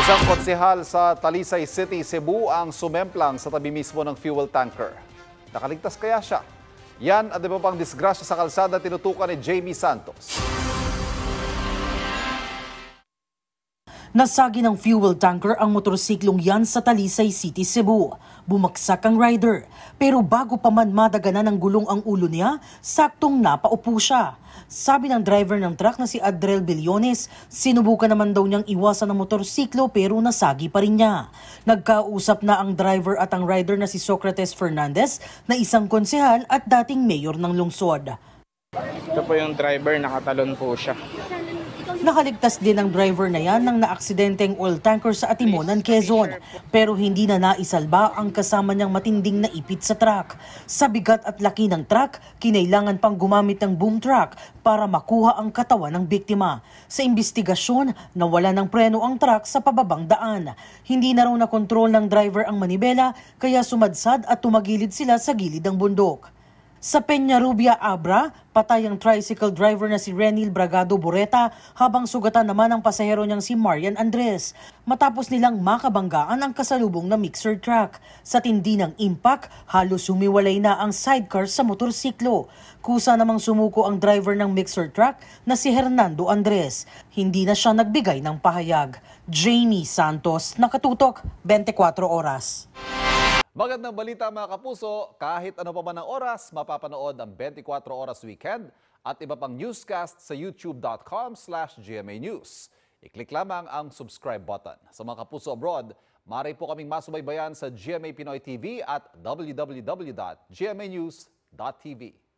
Isang konsehal sa Talisay City, Cebu ang sumemplang sa tabi mismo ng fuel tanker. Nakaligtas kaya siya? Yan at iba pang disgrasya sa kalsada tinutukan ni Jamie Santos. Nasagi ng fuel tanker ang motorsiklong yan sa Talisay City, Cebu. Bumagsak ang rider. Pero bago pa man madaganan ng gulong ang ulo niya, saktong napaupo siya. Sabi ng driver ng truck na si Adrel Billones, sinubukan naman daw niyang iwasan ng motorsiklo pero nasagi pa rin niya. Nagkausap na ang driver at ang rider na si Socrates Fernandez na isang konsehal at dating mayor ng lungsod. Ito po yung driver, nakatalon po siya. Nakaligtas din ang driver na yan ng naaksidenteng oil tanker sa Atimonan, Quezon. Pero hindi na naisalba ang kasama niyang matinding naipit sa truck. Sa bigat at laki ng truck, kinailangan pang gumamit ng boom truck para makuha ang katawan ng biktima. Sa imbestigasyon, nawala ng preno ang truck sa pababang daan. Hindi na raw nakontrol ng driver ang manibela, kaya sumadsad at tumagilid sila sa gilid ng bundok. Sa Peñarubia, Abra, patay ang tricycle driver na si Renil Bragado Boreta habang sugatan naman ang pasahero niyang si Marian Andres. Matapos nilang makabanggaan ang kasalubong na mixer truck. Sa tindi ng impact, halos humiwalay na ang sidecar sa motorsiklo. Kusa namang sumuko ang driver ng mixer truck na si Hernando Andres. Hindi na siya nagbigay ng pahayag. Jamie Santos, Nakatutok, 24 Oras. Magandang balita mga kapuso, kahit ano pa man ang oras, mapapanood ang 24 Oras Weekend at iba pang newscast sa youtube.com/GMA News. I-click lamang ang subscribe button. Sa mga kapuso abroad, maaari po kaming masubaybayan sa GMA Pinoy TV at www.gmanews.tv.